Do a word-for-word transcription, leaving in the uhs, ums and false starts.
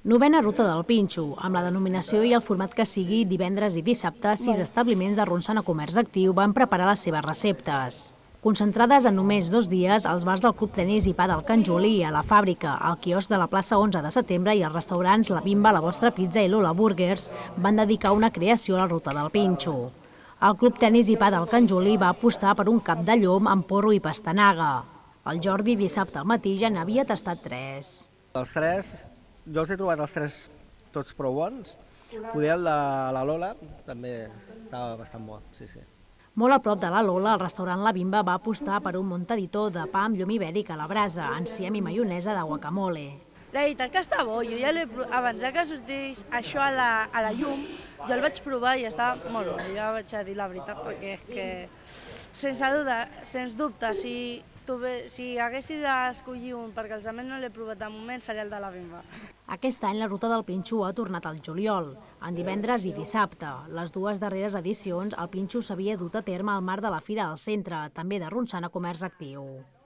Novena ruta del Pinxo. Amb la denominació i el format que sigui, divendres i dissabte, sis establiments de Ronçana Comerç Actiu van preparar les seves receptes. Concentrades en només dos dies, els bars del Club Tenis i Pàdel Can Juli, a la fàbrica, al quiosc de la plaça onze de setembre i els restaurants La Bimba, La Vostra Pizza i Lola Burgers van dedicar una creació a la ruta del Pinxo. El Club Tenis i Pàdel Can Juli va apostar per un cap de llom amb porro i pastanaga. El Jordi dissabte al matí ja n'havia tastat tres. Els tres, jo els he trobat els tres tots prou bons. Poder el de la Lola també estava bastant bo, sí, sí. Molt a prop de la Lola, el restaurant La Bimba va apostar per un montaditó de pa amb llom ibèric a la brasa, enciem i maionesa de guacamole. La veritat que està bo, jo ja l'he provat, abans que sortís això a la, a la llum, jo el vaig provar i estava molt bo, jo vaig a dir la veritat, perquè és que, sense dubte, sens dubte, si, tu, si haguessis d'escollir un, perquè els almenys no l'he provat de moment, seria el de La Bimba. Aquest any la ruta del Pinxo ha tornat al juliol, en divendres i dissabte. Les dues darreres edicions, el Pinxo s'havia dut a terme al marc de la Fira al Centre, també de Ronçana Comerç Actiu.